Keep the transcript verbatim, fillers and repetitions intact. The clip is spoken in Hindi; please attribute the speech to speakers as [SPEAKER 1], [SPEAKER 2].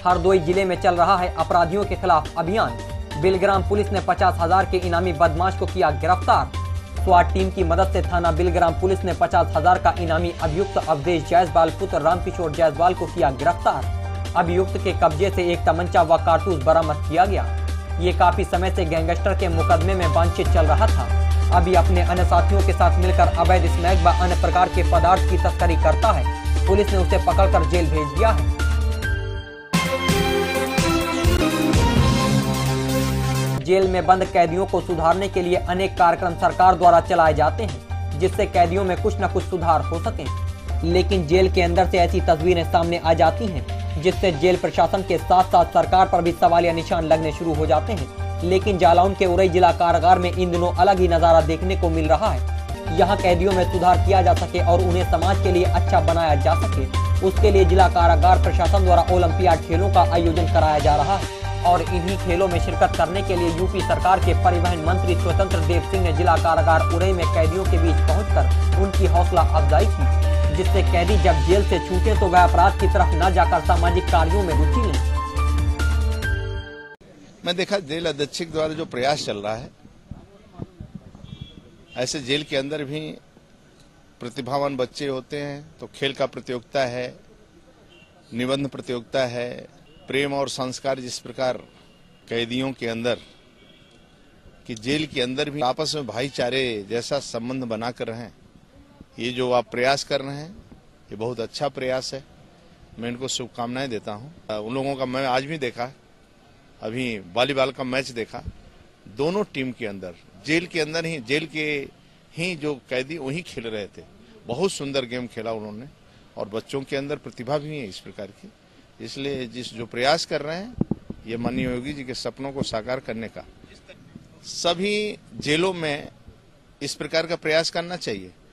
[SPEAKER 1] हरदोई जिले में चल रहा है अपराधियों के खिलाफ अभियान। बिलग्राम पुलिस ने पचास हजार के इनामी बदमाश को किया गिरफ्तार। स्वाट टीम की मदद से थाना बिलग्राम पुलिस ने पचास हजार का इनामी अभियुक्त अवधेश जायसवाल पुत्र रामकिशोर जायसवाल को किया गिरफ्तार। अभियुक्त के कब्जे से एक तमंचा व कारतूस बरामद किया गया। ये काफी समय से गैंगस्टर के मुकदमे में वांछित चल रहा था। अभी अपने अन्य साथियों के साथ मिलकर अवैध स्मैक व अन्य प्रकार के पदार्थ की तस्करी करता है। पुलिस ने उसे पकड़कर जेल भेज दिया है। जेल में बंद कैदियों को सुधारने के लिए अनेक कार्यक्रम सरकार द्वारा चलाए जाते हैं, जिससे कैदियों में कुछ न कुछ सुधार हो सके। लेकिन जेल के अंदर से ऐसी तस्वीरें सामने आ जाती हैं, जिससे जेल प्रशासन के साथ साथ सरकार पर भी सवालिया निशान लगने शुरू हो जाते हैं। लेकिन जालौन के उरई जिला कारागार में इन दिनों अलग ही नजारा देखने को मिल रहा है। यहाँ कैदियों में सुधार किया जा सके और उन्हें समाज के लिए अच्छा बनाया जा सके, उसके लिए जिला कारागार प्रशासन द्वारा ओलंपियाड खेलों का आयोजन कराया जा रहा है। और इन्हीं खेलों में शिरकत करने के लिए यूपी सरकार के परिवहन मंत्री स्वतंत्र देव सिंह ने जिला कारागार उरई में कैदियों के बीच पहुंचकर उनकी हौसला अफजाई की, जिससे कैदी जब जेल से छूटे तो वह अपराध की तरफ न जाकर सामाजिक कार्यों में रुचि लें।
[SPEAKER 2] मैं देखा जेल अधीक्षक द्वारा जो प्रयास चल रहा है, ऐसे जेल के अंदर भी प्रतिभावान बच्चे होते हैं, तो खेल का प्रतियोगिता है, निबंध प्रतियोगिता है, प्रेम और संस्कार जिस प्रकार कैदियों के अंदर कि जेल के अंदर भी आपस में भाईचारे जैसा संबंध बनाकर रहें, ये जो आप प्रयास कर रहे हैं ये बहुत अच्छा प्रयास है। मैं इनको शुभकामनाएं देता हूं। उन लोगों का मैं आज भी देखा, अभी वॉलीबॉल का मैच देखा, दोनों टीम के अंदर जेल के अंदर ही जेल के ही जो कैदी वही खेल रहे थे। बहुत सुंदर गेम खेला उन्होंने और बच्चों के अंदर प्रतिभा भी है इस प्रकार की। इसलिए जिस जो प्रयास कर रहे हैं ये माननीय योगी जी के सपनों को साकार करने का सभी जेलों में इस प्रकार का प्रयास करना चाहिए।